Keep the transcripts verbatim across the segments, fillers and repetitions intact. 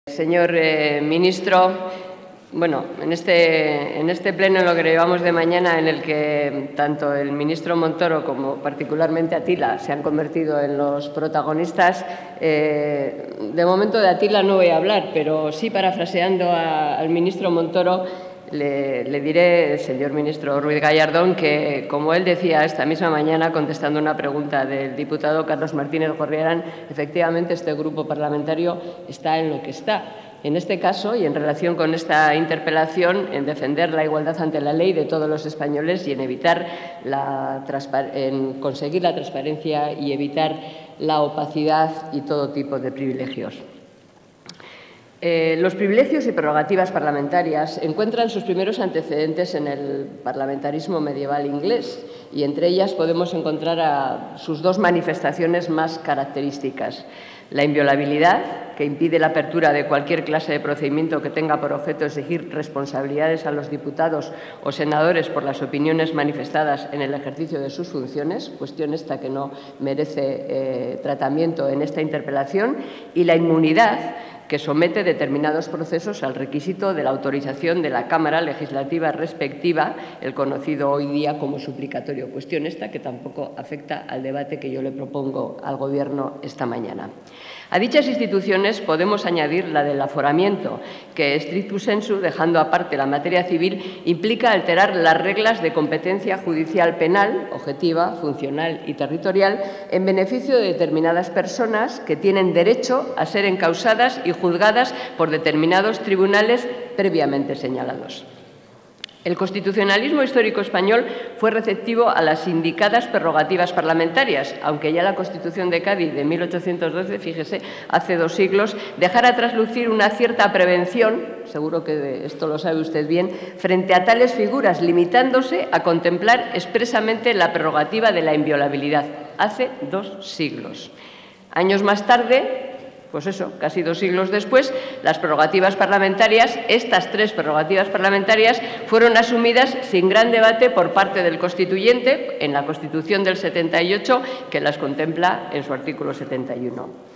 Señor eh, ministro, bueno, en este, en este pleno, en lo que llevamos de mañana, en el que tanto el ministro Montoro como particularmente Atila se han convertido en los protagonistas, eh, de momento de Atila no voy a hablar, pero sí parafraseando a, al ministro Montoro, le, le diré, señor ministro Ruiz Gallardón, que, como él decía esta misma mañana, contestando una pregunta del diputado Carlos Martínez Gorriarán, efectivamente este grupo parlamentario está en lo que está. En este caso, y en relación con esta interpelación, en defender la igualdad ante la ley de todos los españoles y en, evitar la en conseguir la transparencia y evitar la opacidad y todo tipo de privilegios. Eh, los privilegios y prerrogativas parlamentarias encuentran sus primeros antecedentes en el parlamentarismo medieval inglés y entre ellas podemos encontrar a sus dos manifestaciones más características. La inviolabilidad, que impide la apertura de cualquier clase de procedimiento que tenga por objeto exigir responsabilidades a los diputados o senadores por las opiniones manifestadas en el ejercicio de sus funciones, cuestión esta que no merece eh, tratamiento en esta interpelación, y la inmunidad, que somete determinados procesos al requisito de la autorización de la Cámara Legislativa respectiva, el conocido hoy día como suplicatorio. Cuestión esta que tampoco afecta al debate que yo le propongo al Gobierno esta mañana. A dichas instituciones podemos añadir la del aforamiento, que, stricto sensu, dejando aparte la materia civil, implica alterar las reglas de competencia judicial penal, objetiva, funcional y territorial, en beneficio de determinadas personas que tienen derecho a ser encausadas y juzgadas por determinados tribunales previamente señalados. El constitucionalismo histórico español fue receptivo a las indicadas prerrogativas parlamentarias, aunque ya la Constitución de Cádiz de mil ochocientos doce, fíjese, hace dos siglos, dejara traslucir una cierta prevención, seguro que esto lo sabe usted bien, frente a tales figuras, limitándose a contemplar expresamente la prerrogativa de la inviolabilidad, hace dos siglos. Años más tarde, pues eso, casi dos siglos después, las prerrogativas parlamentarias, estas tres prerrogativas parlamentarias, fueron asumidas sin gran debate por parte del constituyente en la Constitución del setenta y ocho, que las contempla en su artículo setenta y uno.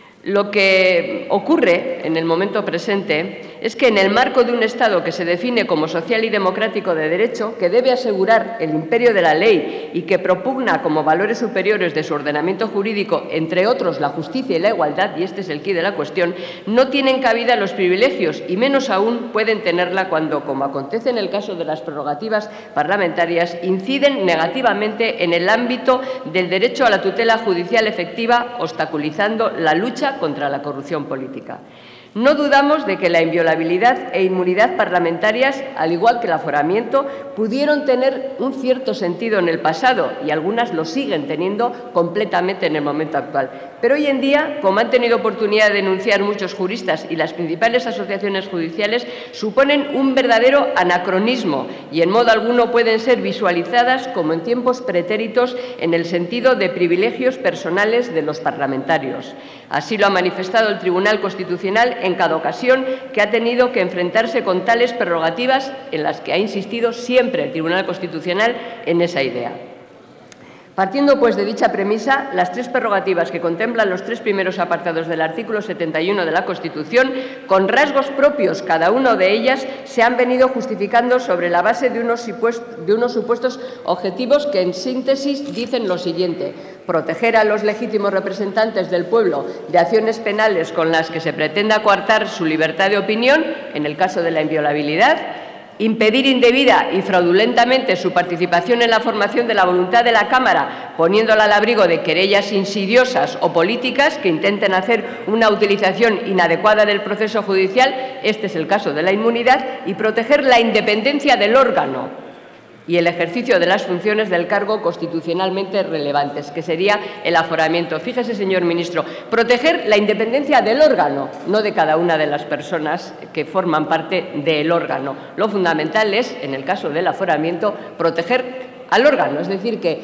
Lo que ocurre en el momento presente es que en el marco de un Estado que se define como social y democrático de derecho, que debe asegurar el imperio de la ley y que propugna como valores superiores de su ordenamiento jurídico, entre otros, la justicia y la igualdad, y este es el quid de la cuestión, no tienen cabida los privilegios y menos aún pueden tenerla cuando, como acontece en el caso de las prerrogativas parlamentarias, inciden negativamente en el ámbito del derecho a la tutela judicial efectiva, obstaculizando la lucha contra la corrupción política. No dudamos de que la inviolabilidad e inmunidad parlamentarias, al igual que el aforamiento, pudieron tener un cierto sentido en el pasado y algunas lo siguen teniendo completamente en el momento actual. Pero hoy en día, como han tenido oportunidad de denunciar muchos juristas y las principales asociaciones judiciales, suponen un verdadero anacronismo y en modo alguno pueden ser visualizadas como en tiempos pretéritos en el sentido de privilegios personales de los parlamentarios. Así lo ha manifestado el Tribunal Constitucional en cada ocasión que ha tenido que enfrentarse con tales prerrogativas en las que ha insistido siempre el Tribunal Constitucional en esa idea. Partiendo, pues, de dicha premisa, las tres prerrogativas que contemplan los tres primeros apartados del artículo setenta y uno de la Constitución, con rasgos propios cada una de ellas, se han venido justificando sobre la base de unos, de unos supuestos objetivos que, en síntesis, dicen lo siguiente: proteger a los legítimos representantes del pueblo de acciones penales con las que se pretenda coartar su libertad de opinión, en el caso de la inviolabilidad; impedir indebida y fraudulentamente su participación en la formación de la voluntad de la Cámara, poniéndola al abrigo de querellas insidiosas o políticas que intenten hacer una utilización inadecuada del proceso judicial, este es el caso de la inmunidad; y proteger la independencia del órgano y el ejercicio de las funciones del cargo constitucionalmente relevantes, que sería el aforamiento. Fíjese, señor ministro, proteger la independencia del órgano, no de cada una de las personas que forman parte del órgano. Lo fundamental es, en el caso del aforamiento, proteger al órgano, es decir, que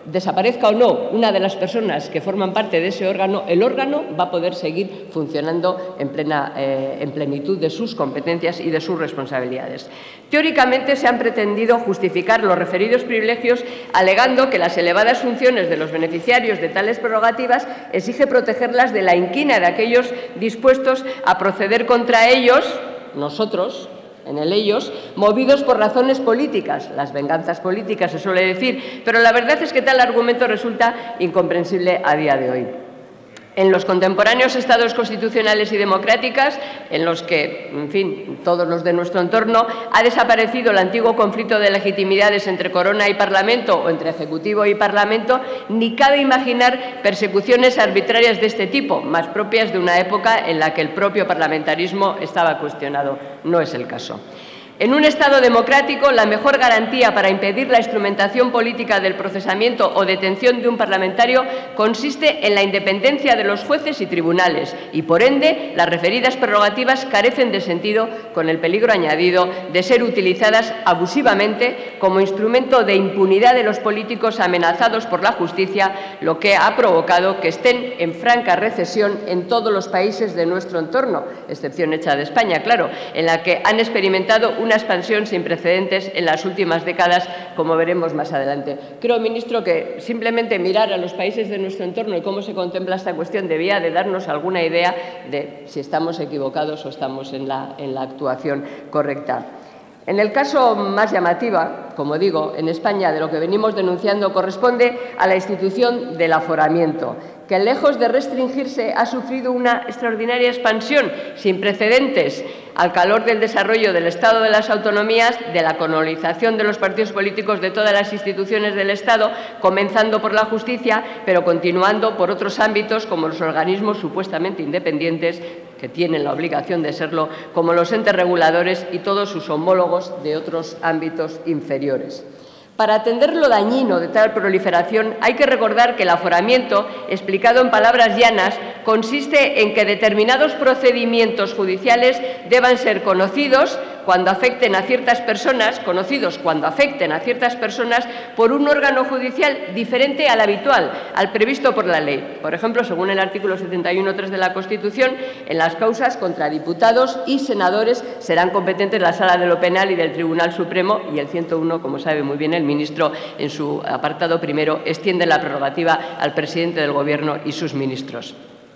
desaparezca o no una de las personas que forman parte de ese órgano, el órgano va a poder seguir funcionando en, plena, eh, en plenitud de sus competencias y de sus responsabilidades. Teóricamente se han pretendido justificar los referidos privilegios alegando que las elevadas funciones de los beneficiarios de tales prerrogativas exige protegerlas de la inquina de aquellos dispuestos a proceder contra ellos, nosotros, en el ellos, movidos por razones políticas. Las venganzas políticas se suele decir, pero la verdad es que tal argumento resulta incomprensible a día de hoy. En los contemporáneos estados constitucionales y democráticas, en los que, en fin, todos los de nuestro entorno, ha desaparecido el antiguo conflicto de legitimidades entre corona y parlamento o entre ejecutivo y parlamento, ni cabe imaginar persecuciones arbitrarias de este tipo, más propias de una época en la que el propio parlamentarismo estaba cuestionado. No es el caso. En un Estado democrático, la mejor garantía para impedir la instrumentación política del procesamiento o detención de un parlamentario consiste en la independencia de los jueces y tribunales y, por ende, las referidas prerrogativas carecen de sentido con el peligro añadido de ser utilizadas abusivamente como instrumento de impunidad de los políticos amenazados por la justicia, lo que ha provocado que estén en franca recesión en todos los países de nuestro entorno, excepción hecha de España, claro, en la que han experimentado un una expansión sin precedentes en las últimas décadas, como veremos más adelante. Creo, ministro, que simplemente mirar a los países de nuestro entorno y cómo se contempla esta cuestión debía de darnos alguna idea de si estamos equivocados o estamos en la, en la actuación correcta. En el caso más llamativa, como digo, en España, de lo que venimos denunciando, corresponde a la institución del aforamiento, que lejos de restringirse ha sufrido una extraordinaria expansión sin precedentes al calor del desarrollo del Estado de las autonomías, de la colonización de los partidos políticos de todas las instituciones del Estado, comenzando por la justicia, pero continuando por otros ámbitos como los organismos supuestamente independientes, que tienen la obligación de serlo, como los entes reguladores y todos sus homólogos de otros ámbitos inferiores. Para atender lo dañino de tal proliferación, hay que recordar que el aforamiento, explicado en palabras llanas, consiste en que determinados procedimientos judiciales deban ser conocidos cuando afecten a ciertas personas, conocidos cuando afecten a ciertas personas por un órgano judicial diferente al habitual, al previsto por la ley. Por ejemplo, según el artículo setenta y uno punto tres de la Constitución, en las causas contra diputados y senadores serán competentes la Sala de lo Penal y del Tribunal Supremo, y el ciento uno, como sabe muy bien el ministro, en su apartado primero, extiende la prerrogativa al presidente del Gobierno y sus ministros.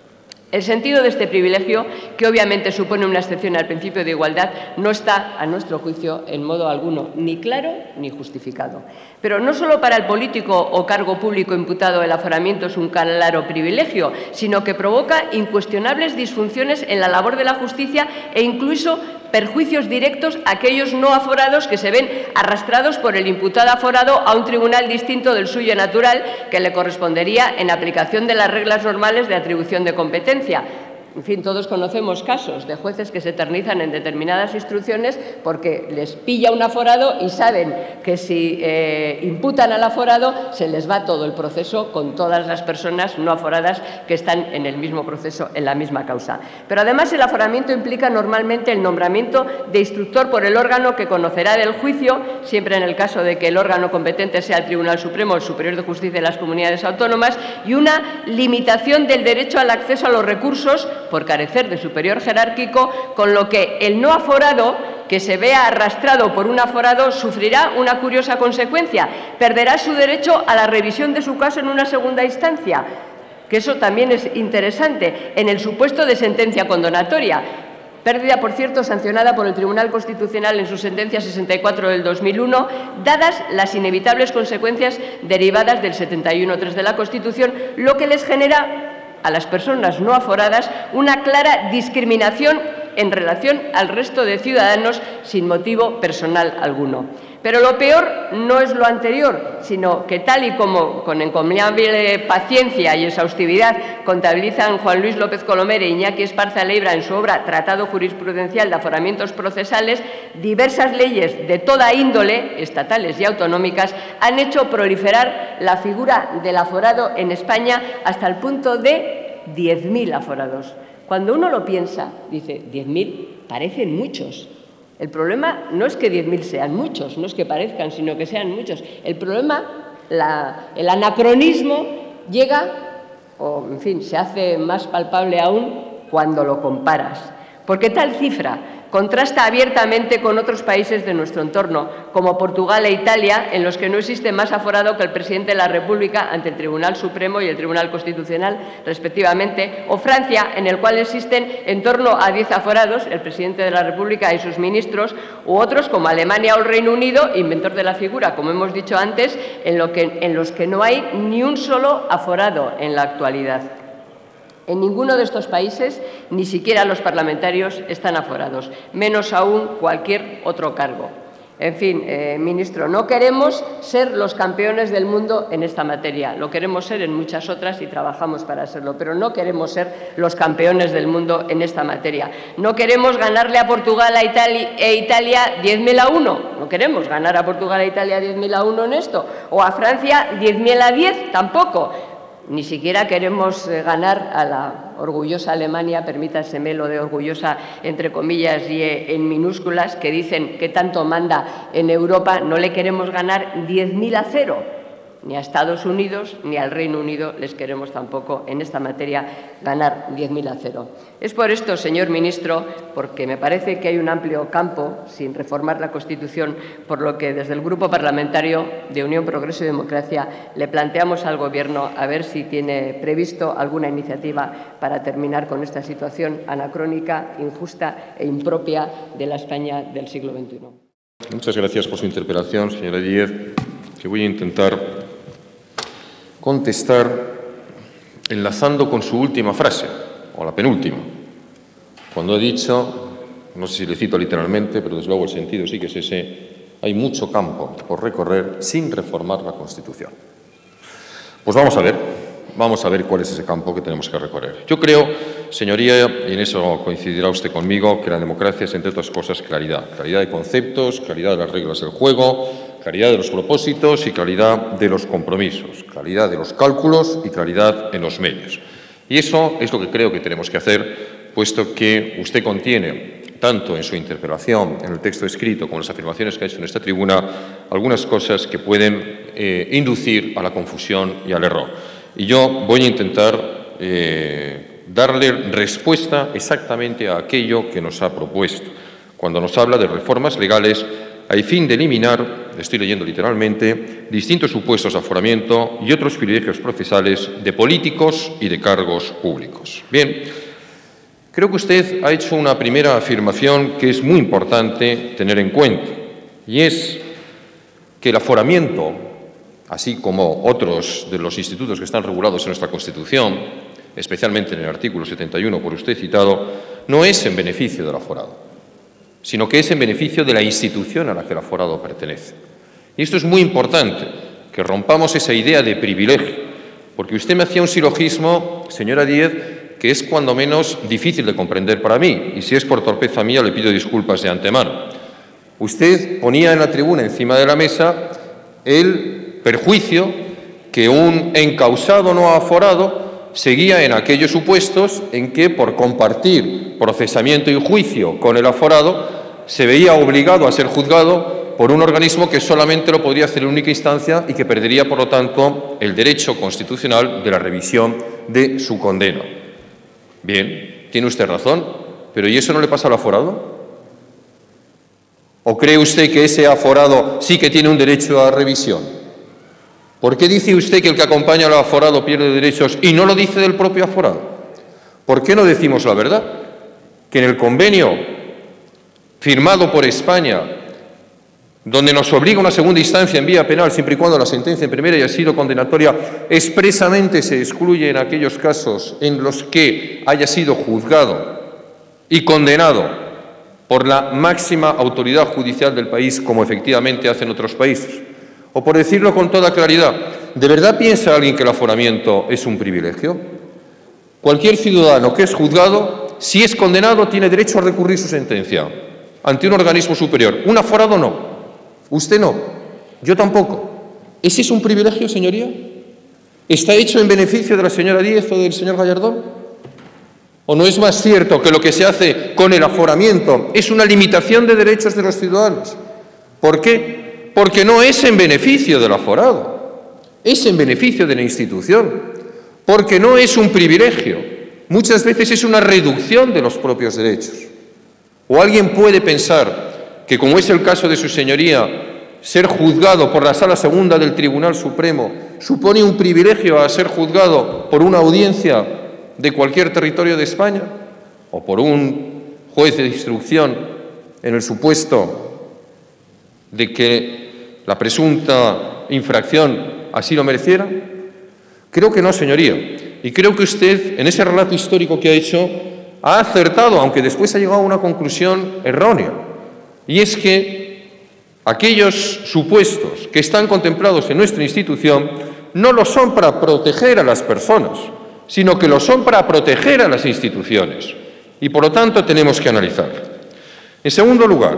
El sentido de este privilegio, que obviamente supone una excepción al principio de igualdad, no está, a nuestro juicio, en modo alguno ni claro ni justificado. Pero no solo para el político o cargo público imputado el aforamiento es un claro privilegio, sino que provoca incuestionables disfunciones en la labor de la justicia e incluso perjuicios directos a aquellos no aforados que se ven arrastrados por el imputado aforado a un tribunal distinto del suyo natural, que le correspondería en aplicación de las reglas normales de atribución de competencia. En fin, todos conocemos casos de jueces que se eternizan en determinadas instrucciones porque les pilla un aforado y saben que si eh, imputan al aforado se les va todo el proceso con todas las personas no aforadas que están en el mismo proceso, en la misma causa. Pero además el aforamiento implica normalmente el nombramiento de instructor por el órgano que conocerá del juicio, siempre en el caso de que el órgano competente sea el Tribunal Supremo o el Superior de Justicia de las Comunidades Autónomas, y una limitación del derecho al acceso a los recursos por carecer de superior jerárquico, con lo que el no aforado que se vea arrastrado por un aforado sufrirá una curiosa consecuencia: perderá su derecho a la revisión de su caso en una segunda instancia, que eso también es interesante, en el supuesto de sentencia condenatoria. Pérdida, por cierto, sancionada por el Tribunal Constitucional en su sentencia sesenta y cuatro del dos mil uno, dadas las inevitables consecuencias derivadas del setenta y uno punto tres de la Constitución, lo que les genera a las personas no aforadas una clara discriminación en relación al resto de ciudadanos sin motivo personal alguno. Pero lo peor no es lo anterior, sino que, tal y como con encomiable paciencia y exhaustividad contabilizan Juan Luis López Colomé e Iñaki Esparza Leibra en su obra Tratado Jurisprudencial de Aforamientos Procesales, diversas leyes de toda índole, estatales y autonómicas, han hecho proliferar la figura del aforado en España hasta el punto de diez mil aforados. Cuando uno lo piensa, dice, diez mil parecen muchos. El problema no es que diez mil sean muchos, no es que parezcan, sino que sean muchos. El problema, la, el anacronismo llega, o en fin, se hace más palpable aún cuando lo comparas. Porque tal cifra contrasta abiertamente con otros países de nuestro entorno, como Portugal e Italia, en los que no existe más aforado que el presidente de la República ante el Tribunal Supremo y el Tribunal Constitucional, respectivamente, o Francia, en el cual existen en torno a diez aforados, el presidente de la República y sus ministros, u otros como Alemania o el Reino Unido, inventor de la figura, como hemos dicho antes, en, lo que, en los que no hay ni un solo aforado en la actualidad. En ninguno de estos países ni siquiera los parlamentarios están aforados, menos aún cualquier otro cargo. En fin, eh, ministro, no queremos ser los campeones del mundo en esta materia, lo queremos ser en muchas otras y trabajamos para serlo, pero no queremos ser los campeones del mundo en esta materia. No queremos ganarle a Portugal a Italia, e Italia diez mil a uno, no queremos ganar a Portugal e Italia diez mil a uno en esto, o a Francia diez mil a diez, tampoco. Ni siquiera queremos eh, ganar a la orgullosa Alemania, permítaseme lo de orgullosa entre comillas y eh, en minúsculas, que dicen que tanto manda en Europa, no le queremos ganar diez mil a cero. Ni a Estados Unidos ni al Reino Unido les queremos tampoco en esta materia ganar diez mil a cero. Es por esto, señor ministro, porque me parece que hay un amplio campo sin reformar la Constitución, por lo que desde el Grupo Parlamentario de Unión, Progreso y Democracia le planteamos al Gobierno a ver si tiene previsto alguna iniciativa para terminar con esta situación anacrónica, injusta e impropia de la España del siglo veintiuno. Muchas gracias por su interpelación, señora Díez, que voy a intentar contestar enlazando con su última frase, o la penúltima, cuando ha dicho, no sé si le cito literalmente, pero desde luego el sentido sí que es ese, hay mucho campo por recorrer sin reformar la Constitución. Pues vamos a ver, vamos a ver cuál es ese campo que tenemos que recorrer. Yo creo, señoría, y en eso coincidirá usted conmigo, que la democracia es, entre otras cosas, claridad. Claridad de conceptos, claridad de las reglas del juego, claridad de los propósitos y claridad de los compromisos, claridad de los cálculos y claridad en los medios. Y eso es lo que creo que tenemos que hacer, puesto que usted contiene, tanto en su interpelación, en el texto escrito, como en las afirmaciones que ha hecho en esta tribuna, algunas cosas que pueden eh, inducir a la confusión y al error. Y yo voy a intentar eh, darle respuesta exactamente a aquello que nos ha propuesto, cuando nos habla de reformas legales a fin de eliminar, estoy leyendo literalmente, distintos supuestos de aforamiento y otros privilegios procesales de políticos y de cargos públicos. Bien, creo que usted ha hecho una primera afirmación que es muy importante tener en cuenta, y es que el aforamiento, así como otros de los institutos que están regulados en nuestra Constitución, especialmente en el artículo setenta y uno por usted citado, no es en beneficio del aforado, sino que es en beneficio de la institución a la que el aforado pertenece. Y esto es muy importante, que rompamos esa idea de privilegio, porque usted me hacía un silogismo, señora Díez, que es cuando menos difícil de comprender para mí, y si es por torpeza mía le pido disculpas de antemano. Usted ponía en la tribuna, encima de la mesa, el perjuicio que un encausado no aforado seguía en aquellos supuestos en que, por compartir procesamiento y juicio con el aforado, se veía obligado a ser juzgado por un organismo que solamente lo podría hacer en única instancia y que perdería, por lo tanto, el derecho constitucional de la revisión de su condena. Bien, tiene usted razón, pero ¿y eso no le pasa al aforado? ¿O cree usted que ese aforado sí que tiene un derecho a revisión? ¿Por qué dice usted que el que acompaña al aforado pierde derechos y no lo dice del propio aforado? ¿Por qué no decimos la verdad? Que en el convenio firmado por España, donde nos obliga una segunda instancia en vía penal, siempre y cuando la sentencia en primera haya sido condenatoria, expresamente se excluye en aquellos casos en los que haya sido juzgado y condenado por la máxima autoridad judicial del país, como efectivamente hacen otros países. O por decirlo con toda claridad, ¿de verdad piensa alguien que el aforamiento es un privilegio? Cualquier ciudadano que es juzgado, si es condenado, tiene derecho a recurrir su sentencia ante un organismo superior. Un aforado no. Usted no. Yo tampoco. ¿Ese es un privilegio, señoría? ¿Está hecho en beneficio de la señora Díez o del señor Gallardón? ¿O no es más cierto que lo que se hace con el aforamiento es una limitación de derechos de los ciudadanos? ¿Por qué? Porque no es en beneficio del aforado. es en beneficio de la institución, porque no es un privilegio, muchas veces es una reducción de los propios derechos. O alguien puede pensar que, como es el caso de su señoría, ser juzgado por la Sala Segunda del Tribunal Supremo supone un privilegio a ser juzgado por una audiencia de cualquier territorio de España o por un juez de instrucción en el supuesto de que la presunta infracción así lo mereciera. Creo que no, señoría. Y creo que usted, en ese relato histórico que ha hecho, ha acertado, aunque después ha llegado a una conclusión errónea. Y es que aquellos supuestos que están contemplados en nuestra institución no lo son para proteger a las personas, sino que lo son para proteger a las instituciones. Y, por lo tanto, tenemos que analizar. En segundo lugar,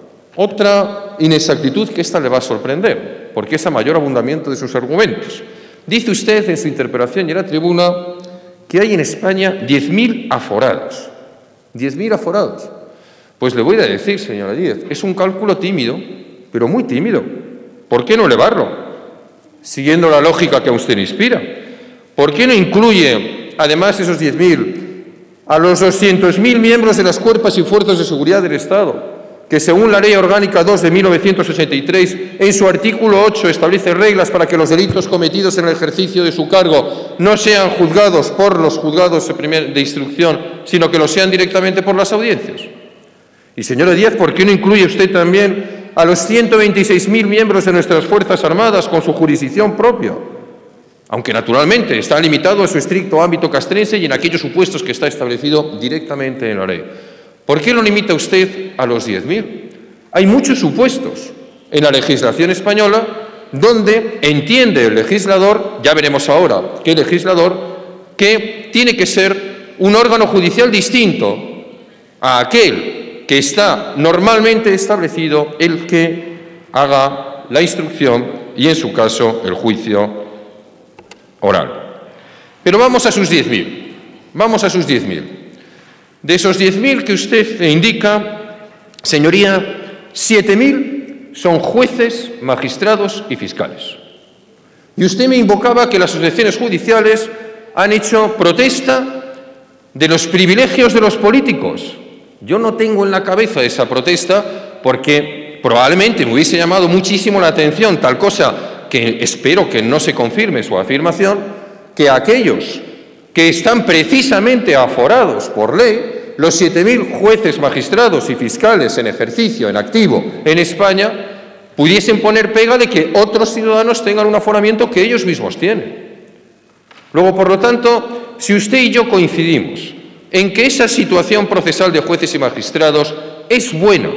otra inexactitud que esta le va a sorprender, porque es a mayor abundamiento de sus argumentos. Dice usted en su interpelación y en la tribuna que hay en España diez mil aforados. diez mil aforados. Pues le voy a decir, señora Díez, es un cálculo tímido, pero muy tímido. ¿Por qué no elevarlo? Siguiendo la lógica que a usted le inspira. ¿Por qué no incluye, además de esos diez mil, a los doscientos mil miembros de las cuerpos y fuerzas de seguridad del Estado, que según la Ley Orgánica dos de mil novecientos ochenta y tres, en su artículo ocho establece reglas para que los delitos cometidos en el ejercicio de su cargo no sean juzgados por los juzgados de instrucción, sino que lo sean directamente por las audiencias? Y, señora Díaz, ¿por qué no incluye usted también a los ciento veintiséis mil miembros de nuestras Fuerzas Armadas con su jurisdicción propia? Aunque, naturalmente, está limitado a su estricto ámbito castrense y en aquellos supuestos que está establecido directamente en la ley. ¿Por qué lo limita usted a los diez mil? Hay muchos supuestos en la legislación española donde entiende el legislador, ya veremos ahora qué legislador, que tiene que ser un órgano judicial distinto a aquel que está normalmente establecido el que haga la instrucción y, en su caso, el juicio oral. Pero vamos a sus diez mil. Vamos a sus diez mil. De esos diez mil que usted indica, señoría, siete mil son jueces, magistrados y fiscales. Y usted me invocaba que las asociaciones judiciales han hecho protesta de los privilegios de los políticos. Yo no tengo en la cabeza esa protesta porque probablemente me hubiese llamado muchísimo la atención, tal cosa que espero que no se confirme su afirmación, que aquellos que están precisamente aforados por ley, los siete mil jueces, magistrados y fiscales en ejercicio, en activo, en España, pudiesen poner pega de que otros ciudadanos tengan un aforamiento que ellos mismos tienen. Luego, por lo tanto, si usted y yo coincidimos en que esa situación procesal de jueces y magistrados es buena,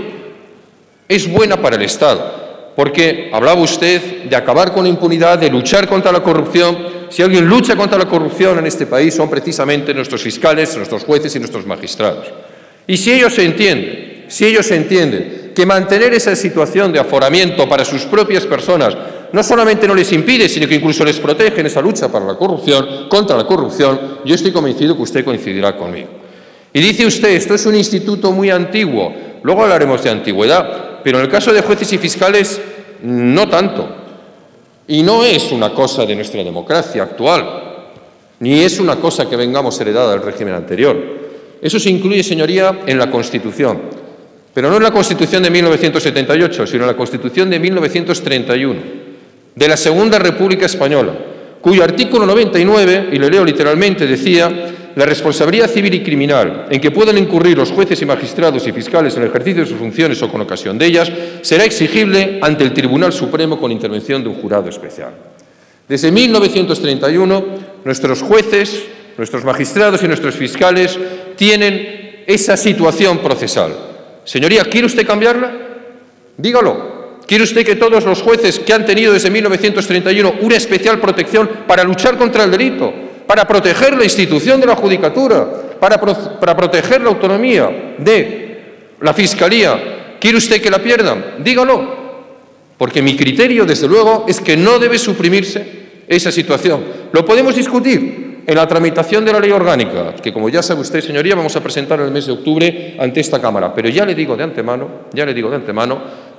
es buena para el Estado, porque hablaba usted de acabar con la impunidad, de luchar contra la corrupción. Si alguien lucha contra la corrupción en este país son precisamente nuestros fiscales, nuestros jueces y nuestros magistrados. Y si ellos entienden, si ellos entienden que mantener esa situación de aforamiento para sus propias personas no solamente no les impide, sino que incluso les protege en esa lucha para la corrupción, contra la corrupción, yo estoy convencido que usted coincidirá conmigo. Y dice usted, esto es un instituto muy antiguo, luego hablaremos de antigüedad, pero en el caso de jueces y fiscales, no tanto. Y no es una cosa de nuestra democracia actual, ni es una cosa que vengamos heredada del régimen anterior. Eso se incluye, señoría, en la Constitución, pero no en la Constitución de mil novecientos setenta y ocho, sino en la Constitución de mil novecientos treinta y uno, de la Segunda República Española, cuyo artículo noventa y nueve, y le leo literalmente, decía: la responsabilidad civil y criminal en que puedan incurrir los jueces y magistrados y fiscales en el ejercicio de sus funciones o con ocasión de ellas será exigible ante el Tribunal Supremo con intervención de un jurado especial. Desde mil novecientos treinta y uno, nuestros jueces, nuestros magistrados y nuestros fiscales tienen esa situación procesal. Señoría, ¿quiere usted cambiarla? Dígalo. ¿Quiere usted que todos los jueces que han tenido desde mil novecientos treinta y uno una especial protección para luchar contra el delito, para proteger la institución de la judicatura, para, pro para proteger la autonomía de la Fiscalía, ¿quiere usted que la pierdan? Dígalo, porque mi criterio, desde luego, es que no debe suprimirse esa situación. Lo podemos discutir en la tramitación de la ley orgánica, que, como ya sabe usted, señoría, vamos a presentar en el mes de octubre ante esta Cámara. Pero ya le digo de antemano, ya le digo de antemano,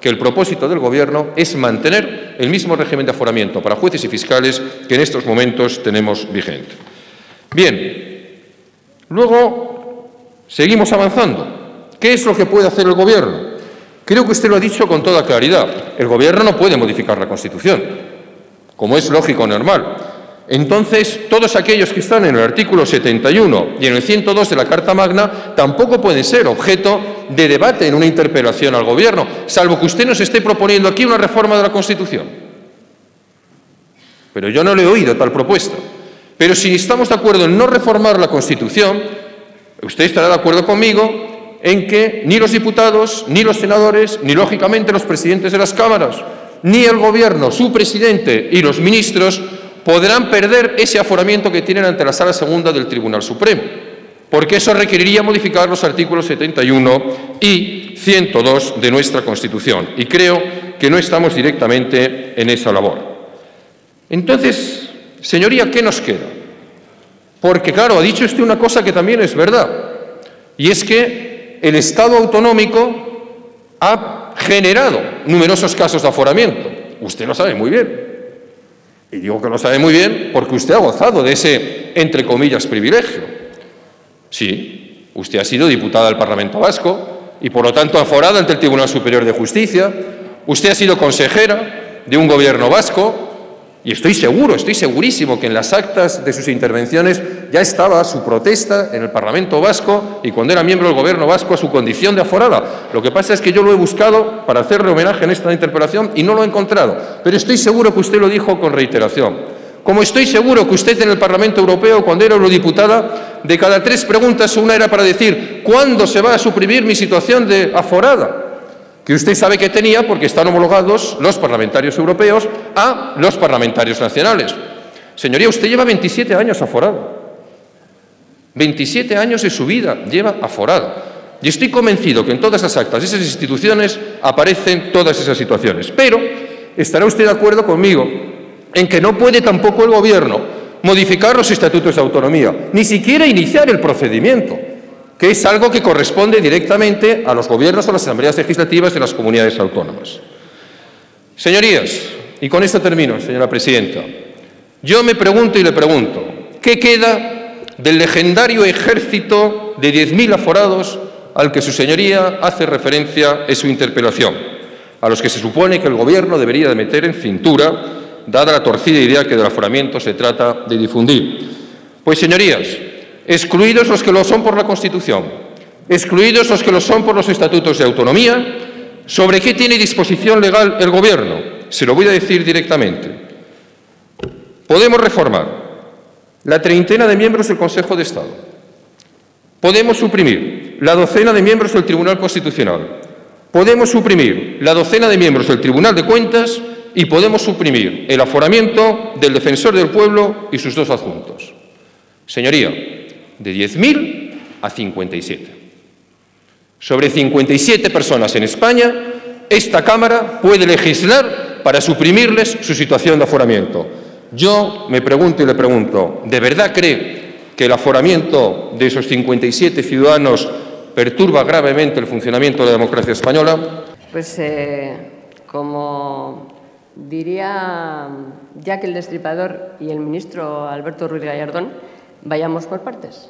que el propósito del Gobierno es mantener el mismo régimen de aforamiento para jueces y fiscales que en estos momentos tenemos vigente. Bien, luego seguimos avanzando. ¿Qué es lo que puede hacer el Gobierno? Creo que usted lo ha dicho con toda claridad. El Gobierno no puede modificar la Constitución, como es lógico o normal. Entonces, todos aquellos que están en el artículo setenta y uno y en el ciento dos de la Carta Magna tampoco pueden ser objeto de debate en una interpelación al Gobierno, salvo que usted nos esté proponiendo aquí una reforma de la Constitución. Pero yo no le he oído tal propuesta. Pero si estamos de acuerdo en no reformar la Constitución, usted estará de acuerdo conmigo en que ni los diputados, ni los senadores, ni lógicamente los presidentes de las cámaras, ni el Gobierno, su presidente y los ministros podrán perder ese aforamiento que tienen ante la Sala Segunda del Tribunal Supremo, porque eso requeriría modificar los artículos setenta y uno y ciento dos de nuestra Constitución, y creo que no estamos directamente en esa labor. Entonces, señoría, ¿qué nos queda? Porque, claro, ha dicho usted una cosa que también es verdad, y es que el Estado autonómico ha generado numerosos casos de aforamiento. Usted lo sabe muy bien. Y digo que lo sabe muy bien porque usted ha gozado de ese, entre comillas, privilegio. Sí, usted ha sido diputada del Parlamento Vasco y, por lo tanto, aforada ante el Tribunal Superior de Justicia. Usted ha sido consejera de un gobierno vasco y estoy seguro, estoy segurísimo que en las actas de sus intervenciones ya estaba su protesta en el Parlamento Vasco y, cuando era miembro del Gobierno vasco, a su condición de aforada. Lo que pasa es que yo lo he buscado para hacerle homenaje en esta interpelación y no lo he encontrado, pero estoy seguro que usted lo dijo con reiteración. Como estoy seguro que usted en el Parlamento Europeo, cuando era eurodiputada, de cada tres preguntas una era para decir ¿cuándo se va a suprimir mi situación de aforada? Que usted sabe que tenía porque están homologados los parlamentarios europeos a los parlamentarios nacionales. Señoría, usted lleva veintisiete años aforada. veintisiete años de su vida lleva aforada. Y estoy convencido que en todas las actas de esas instituciones aparecen todas esas situaciones. Pero estará usted de acuerdo conmigo en que no puede tampoco el Gobierno modificar los estatutos de autonomía, ni siquiera iniciar el procedimiento, que es algo que corresponde directamente a los gobiernos o las asambleas legislativas de las comunidades autónomas. Señorías, y con esto termino, señora presidenta, yo me pregunto y le pregunto, ¿qué queda del legendario ejército de diez mil aforados al que su señoría hace referencia en su interpelación, a los que se supone que el Gobierno debería de meter en cintura, dada la torcida idea que del aforamiento se trata de difundir? Pues, señorías, excluidos los que lo son por la Constitución, excluidos los que lo son por los estatutos de autonomía, ¿sobre qué tiene disposición legal el Gobierno? Se lo voy a decir directamente. Podemos reformar la treintena de miembros del Consejo de Estado. Podemos suprimir la docena de miembros del Tribunal Constitucional. Podemos suprimir la docena de miembros del Tribunal de Cuentas y podemos suprimir el aforamiento del Defensor del Pueblo y sus dos adjuntos. Señoría, de diez mil a cincuenta y siete. Sobre cincuenta y siete personas en España, esta Cámara puede legislar para suprimirles su situación de aforamiento. Yo me pregunto y le pregunto, ¿de verdad cree que el aforamiento de esos cincuenta y siete ciudadanos perturba gravemente el funcionamiento de la democracia española? Pues, eh, como diría Jack el Destripador y el ministro Alberto Ruiz Gallardón, vayamos por partes.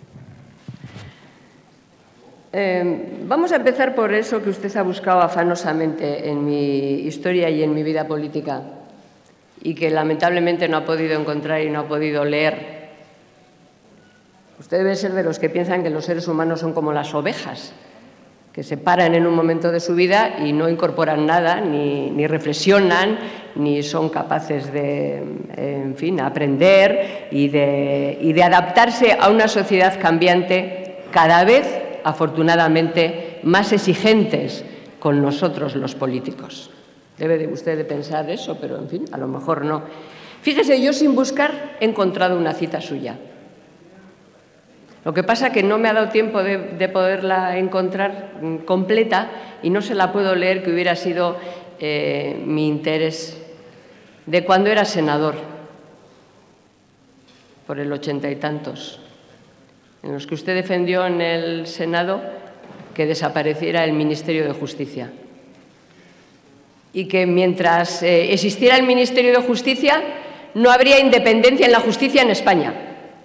Eh, vamos a empezar por eso que usted ha buscado afanosamente en mi historia y en mi vida política y que lamentablemente no ha podido encontrar y no ha podido leer. Usted debe ser de los que piensan que los seres humanos son como las ovejas, que se paran en un momento de su vida y no incorporan nada, ni, ni reflexionan, ni son capaces de, en fin, aprender y de, y de adaptarse a una sociedad cambiante cada vez, afortunadamente, más exigentes con nosotros los políticos. Debe de usted de pensar eso, pero, en fin, a lo mejor no. Fíjese, yo sin buscar he encontrado una cita suya. Lo que pasa es que no me ha dado tiempo de, de poderla encontrar completa y no se la puedo leer, que hubiera sido eh, mi interés, de cuando era senador, por el ochenta y tantos, en los que usted defendió en el Senado que desapareciera el Ministerio de Justicia. y que mientras eh, existiera el Ministerio de Justicia no habría independencia en la justicia en España.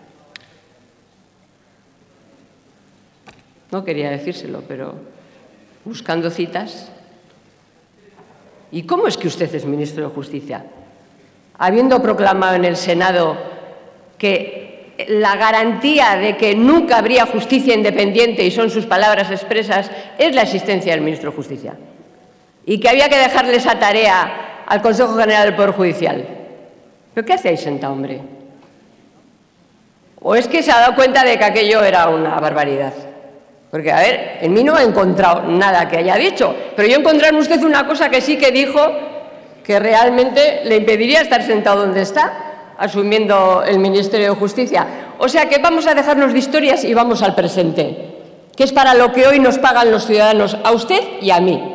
No quería decírselo, pero buscando citas. ¿Y cómo es que usted es ministro de Justicia? Habiendo proclamado en el Senado que la garantía de que nunca habría justicia independiente, y son sus palabras expresas, es la existencia del ministro de Justicia. Y que había que dejarle esa tarea al Consejo General del Poder Judicial. ¿Pero qué hacéis sentado, hombre? ¿O es que se ha dado cuenta de que aquello era una barbaridad? Porque, a ver, en mí no he encontrado nada que haya dicho, pero yo he encontrado en usted una cosa que sí que dijo que realmente le impediría estar sentado donde está, asumiendo el Ministerio de Justicia. O sea que vamos a dejarnos de historias y vamos al presente, que es para lo que hoy nos pagan los ciudadanos, a usted y a mí,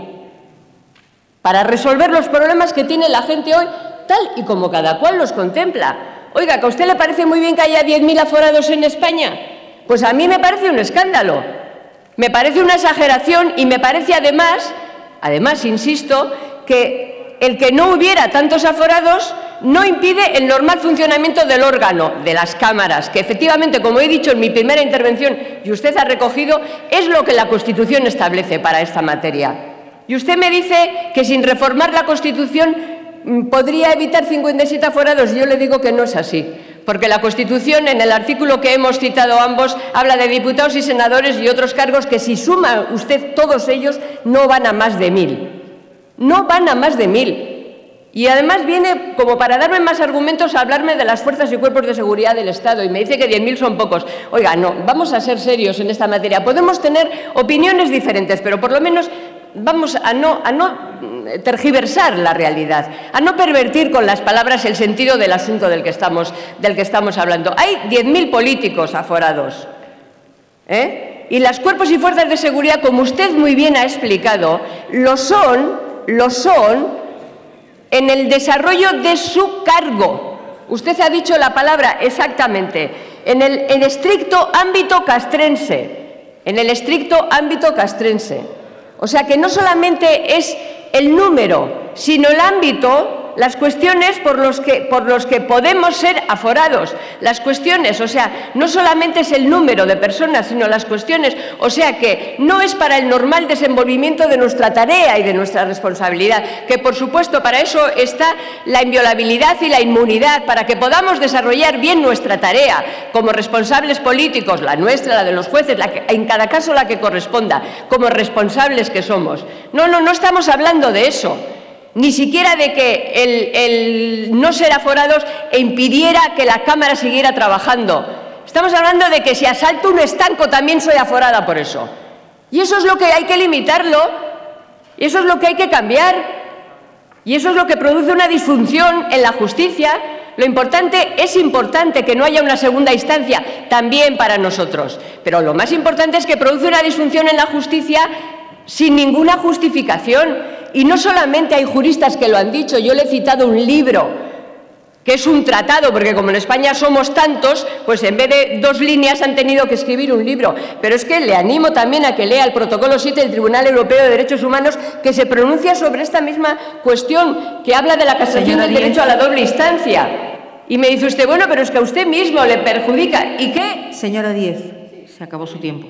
para resolver los problemas que tiene la gente hoy, tal y como cada cual los contempla. Oiga, ¿que a usted le parece muy bien que haya diez mil aforados en España? Pues a mí me parece un escándalo, me parece una exageración y me parece además, además, insisto, que el que no hubiera tantos aforados no impide el normal funcionamiento del órgano, de las cámaras, que efectivamente, como he dicho en mi primera intervención y usted ha recogido, es lo que la Constitución establece para esta materia. Y usted me dice que sin reformar la Constitución podría evitar cincuenta y siete aforados. Yo le digo que no es así, porque la Constitución, en el artículo que hemos citado ambos, habla de diputados y senadores y otros cargos que, si suma usted todos ellos, no van a más de mil. No van a más de mil. Y además viene como para darme más argumentos a hablarme de las fuerzas y cuerpos de seguridad del Estado y me dice que diez mil son pocos. Oiga, no, vamos a ser serios en esta materia. Podemos tener opiniones diferentes, pero por lo menos vamos a no, a no tergiversar la realidad, a no pervertir con las palabras el sentido del asunto del que estamos, del que estamos hablando. Hay diez mil políticos aforados, ¿eh? Y los cuerpos y fuerzas de seguridad, como usted muy bien ha explicado, lo son, lo son en el desarrollo de su cargo. Usted ha dicho la palabra exactamente, en el en estricto ámbito castrense, en el estricto ámbito castrense. O sea que no solamente es el número, sino el ámbito, las cuestiones por los que, por los que podemos ser aforados, las cuestiones, o sea, no solamente es el número de personas, sino las cuestiones, o sea que no es para el normal desenvolvimiento de nuestra tarea y de nuestra responsabilidad, que por supuesto para eso está la inviolabilidad y la inmunidad, para que podamos desarrollar bien nuestra tarea como responsables políticos, la nuestra, la de los jueces, la que, en cada caso la que corresponda, como responsables que somos. No, no, no estamos hablando de eso. Ni siquiera de que el, el no ser aforados impidiera que la Cámara siguiera trabajando. Estamos hablando de que si asalto un estanco también soy aforada por eso. Y eso es lo que hay que limitarlo, y eso es lo que hay que cambiar, y eso es lo que produce una disfunción en la justicia. Lo importante, es importante que no haya una segunda instancia, también para nosotros, pero lo más importante es que produce una disfunción en la justicia sin ninguna justificación. Y no solamente hay juristas que lo han dicho, yo le he citado un libro, que es un tratado, porque como en España somos tantos, pues en vez de dos líneas han tenido que escribir un libro. Pero es que le animo también a que lea el Protocolo siete del Tribunal Europeo de Derechos Humanos, que se pronuncia sobre esta misma cuestión, que habla de la casación del derecho a la doble instancia. Y me dice usted, bueno, pero es que a usted mismo le perjudica. ¿Y qué? Señora Díez, se acabó su tiempo.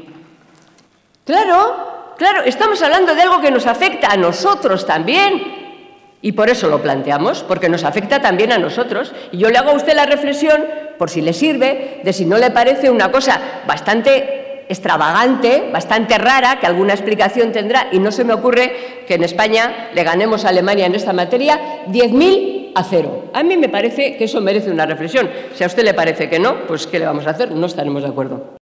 Claro. Claro, estamos hablando de algo que nos afecta a nosotros también y por eso lo planteamos, porque nos afecta también a nosotros. Y yo le hago a usted la reflexión, por si le sirve, de si no le parece una cosa bastante extravagante, bastante rara, que alguna explicación tendrá, y no se me ocurre que en España le ganemos a Alemania en esta materia, diez mil a cero. A mí me parece que eso merece una reflexión. Si a usted le parece que no, pues ¿qué le vamos a hacer? No estaremos de acuerdo.